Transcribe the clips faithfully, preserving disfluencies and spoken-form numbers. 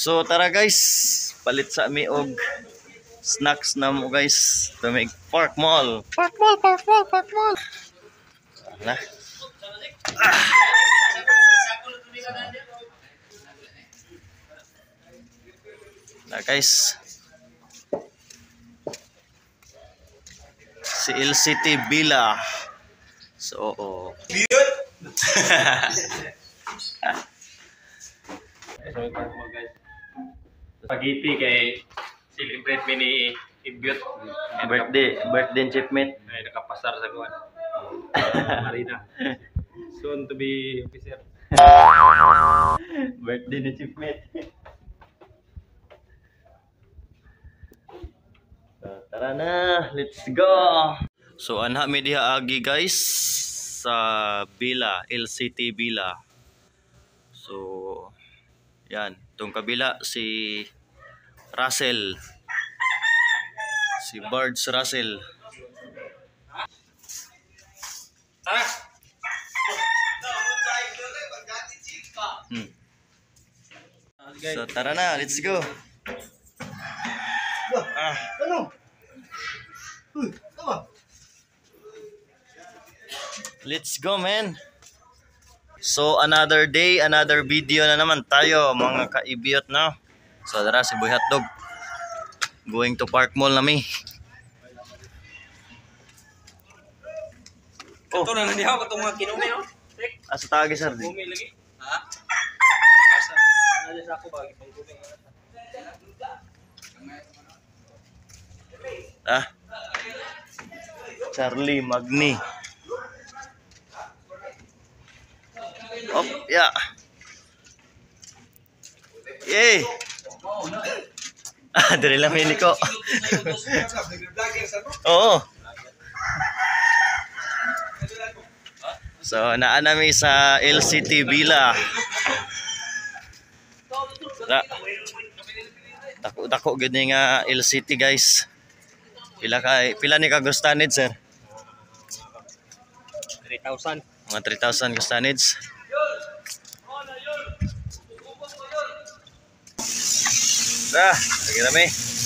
So tara guys, palit sa mi og snacks na mo guys. Tumig Park Mall. Park Mall, Park Mall, Park Mall. Na. Ah. Na guys. Si L C T Villa. So, oh. Spaghetti kay celebrate mi ni Ibyot. Birthday, birthday achievement. Ay nakapasar sa kuan. Marina. Soon to be officer. Birthday achievement. So, tara na, let's go. So anha mi diha agi guys sa Villa, L C T Villa. So yan, tong kabila si Russell. Si Bards Russell. Tara. Hmm. So tara na, let's go. Ah. Ano? Uy, tama. Let's go, man. So another day, another video na naman tayo mga kaibiyot na. So tara, si Boy Hotdog. Going to Park Mall nami. Oh. Ito na nandiha ko itong mga kinumi, no? Asa tagi sir? Kinumi lagi. Ha? Sigasa. Nada sa ako ba? Itong kinumi. Ah. Charlie Magni. Oh, yeah. Yay. Ah, dari lang mili ko. Oo. So, naan nami sa L C T Villa. Dako-dako gid ni nga L C T guys. Pila kay pila ni ka gustanid sir? three thousand. Mga three thousand gustanids. Ah, lagi rame.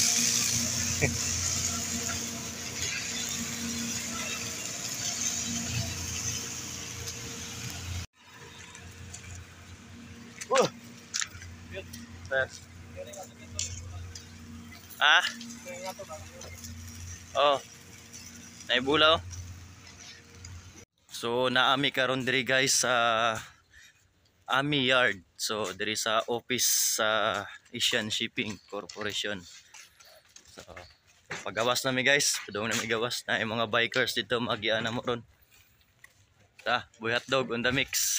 Uh. Ah. Oh. Naibulaw. So naami karon diri guys sa Ami Yard. So diri sa office sa Asian Shipping Corporation. So pagawas na mi guys, padung na mi gawas na yung mga bikers dito magiana mo ron. Ta, Boy Hotdog on the mix.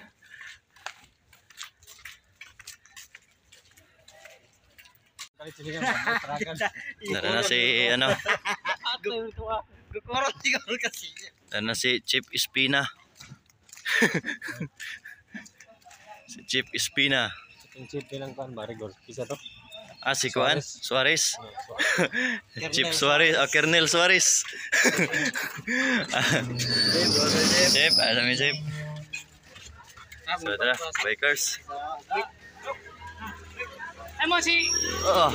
Tara na si ano? Gukorot siguro kasi. Tara na si Chief Espina. Si Chief Espina. Yung chip nilang kuan, Marigol. Isa to? Ah, si Kuan Suarez. Chief Suarez, ah, Kernel Suarez. Chief, ano mi Chief? So tara, bikers. Ay mo si Oh.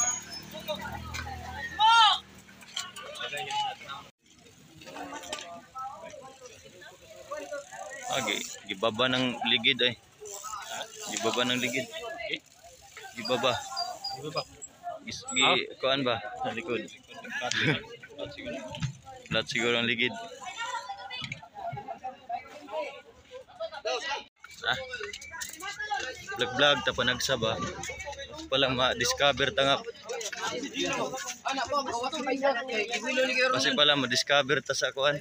Okay, gibaba ng ligid ay. Gibaba ng ligid. Gibaba. Gibaba. Gis gi kuan ba sa likod. Lat siguro ang ligid. Ah. Vlog-vlog ta panagsaba. Palang ma-discover ta nga. Kasi pala ma-discover ta sa kuan.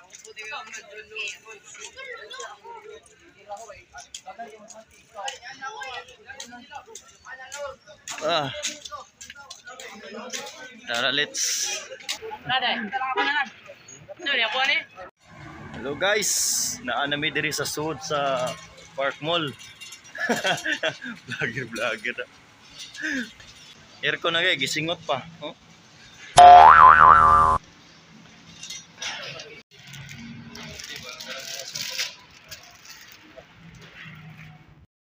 Ah. Tara, let's. Hello guys, naanami diri sa sud sa Park Mall. Vlogger vlogger. Aircon na kay gisingot pa, oh.